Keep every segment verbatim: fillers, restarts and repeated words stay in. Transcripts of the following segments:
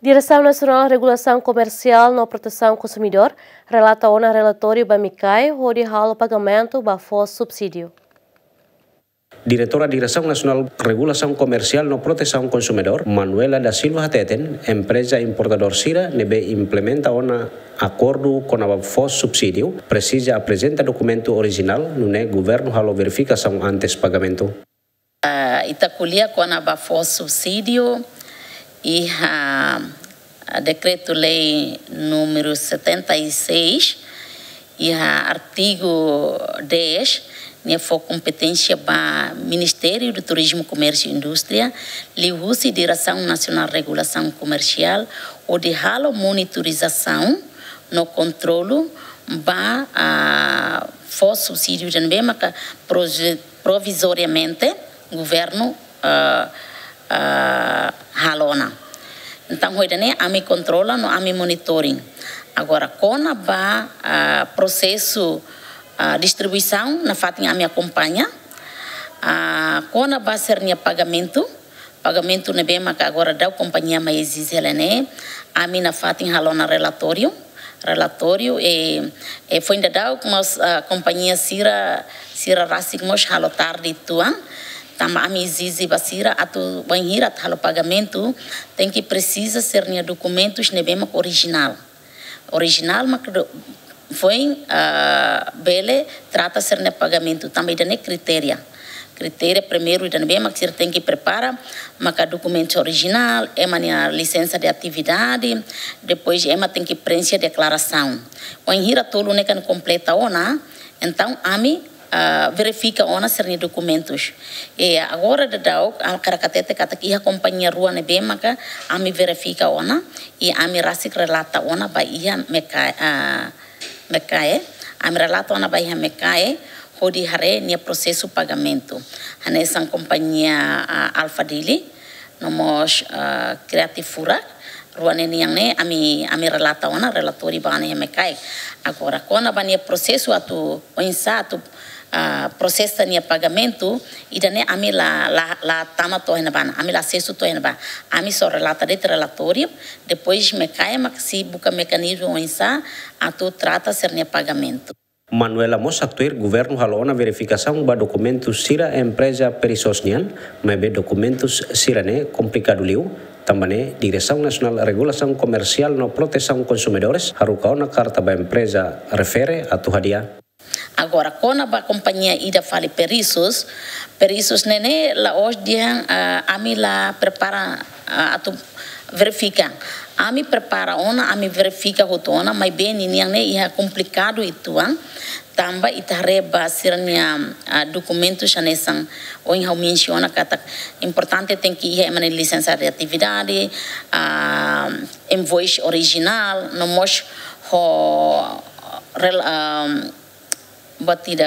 Direção Nacional de Regulação Comercial e Proteção ao Consumidor relata o relatório B A M I C A I onde o pagamento bafo subsídio. Diretora Direção Nacional de Regulação Comercial e Proteção ao Consumidor, Manuela da Silva Hateten, empresa importador Sira, nebe implementa um acordo com a bafo subsídio, precisa apresentar documento original, no né governo halo verificação antes pagamento. Uh, Itaculia com a bafo subsídio e a, a decreto-lei número setenta e seis e a artigo dez, né, for competência para Ministério do Turismo, Comércio e Indústria, liu-se Direção Nacional de Regulação Comercial, ou de halo monitorização no controle para a for subsídio de nbema provisoriamente governo uh, uh, halona. Então, hoje né, a me controla, no a me monitoring. Agora, quando a uh, processo a uh, distribuição, na fato a me acompanha. Uh, quando vai ser o pagamento, pagamento na bem que agora da companhia mais exige né, a mim na fato halona relatório, relatório e, e foi ainda dado com a companhia Sira Sira Rassigmos halo tarde tuan. Tama a mim exige basira atu banhira halo pagamento tem que precisa ser nia documentos ne bem original original mas foi uh, bele trata ser ne pagamento também da ne critério critério primeiro da bem mas tem que preparar mas documento original é a licença de atividade depois é tem que preencher declaração banhira tolo ne kan completa ona então a mim Uh, verifica ona serem documentos e agora de dau a caracatete kata que a companhia rua ne bem maka a me verifica ona e a me rasik relata ona ba ia mekai a mekai a me relata ona ba ia mekai hodi hare ne processo pagamento hanessa companhia uh, Alfa Dili nomos uh, Creatifura rua ne yang ne a me a me relata ona relatori ba ne mekai agora quando ba ne processo atu o insato Uh, processo de pagamento e daí a mim lá lá lá tama to na bana a mim lá acesso to na bana a mim só relata de relatório depois me cai mas se busca mecanismo insa a tu trata ser ne pagamento. Manuela Mos actuir governo halona verificação ba documentos sira empresa perisosnian mas be documentos sira ne complicado liu também Direção Nacional de Regulação Comercial e Proteção aos Consumidores haruka na carta ba empresa refere a tu hadia. Agora, quando a companhia ida fala peritos, peritos nene lá hoje dia a mim lá prepara a tu verifica, a mim prepara ona, a mim verifica o tona, mas bem ninguém né é complicado itu an, também itareba sernia documentos anesan ou em menciona kata importante tem que ir a licença de atividade, a invoice original, no mos ho batida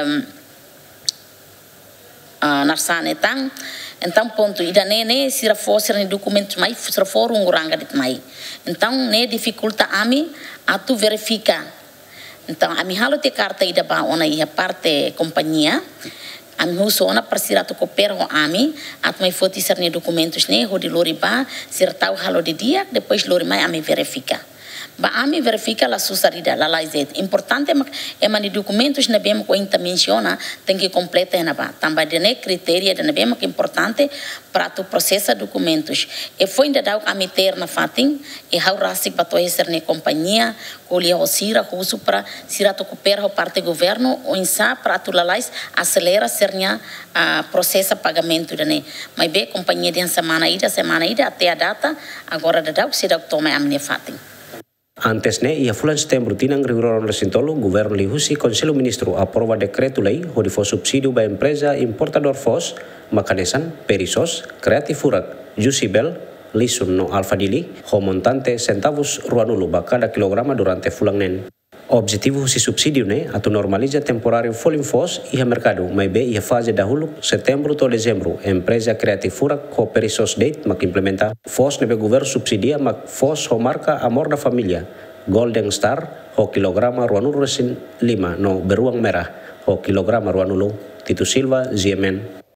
uh, narsane tang então ponto ida nene sira fosse ne documentos mais sira for um ranga dit mai então ne dificulta ami atu verifica então ami halo te carta ida ba ona ia parte companhia ami huso ona persira tu coopera com ami at mai foti ser ne documentos ne ho di lori ba sira tau halo de dia depois lori mai ami verifica ba ami verifica la sussarida la laizet importante é mani documentos na bem que menciona tem que completa na ba também de ne critério de na bem que importante para tu processa documentos e foi ainda dau ami ter na fatin e hau rasik bato ser ne companhia colia osira uso para sira to coopera o parte governo ou insa para tu lalais acelera sernya a processa pagamento de ne mas be companhia de semana ida semana ida até a data agora de dau se dau toma amne fatin. Antes ne ia fulan setembro tinang regular resintolo governo lihusi Conselho Ministro aprova decreto lei onde for subsídio ba empresa importador fos makanesan perisos Creatifurak Jusibel lisun no Alfa Dili ho montante centavos ruanulu ba cada kilograma durante fulang nen. Objetivo si subsídio ne atu normaliza temporário folim fos ia mercado mas be ia fase dahulu setembro to dezembro empresa Creatifurak ko perisos date mak implementa fos nebe governo subsidia mak fos ho marca amor da família Golden Star ho kilograma ruanulu resin lima no beruang merah ho kilograma ruanulu Tito Silva Ziemen.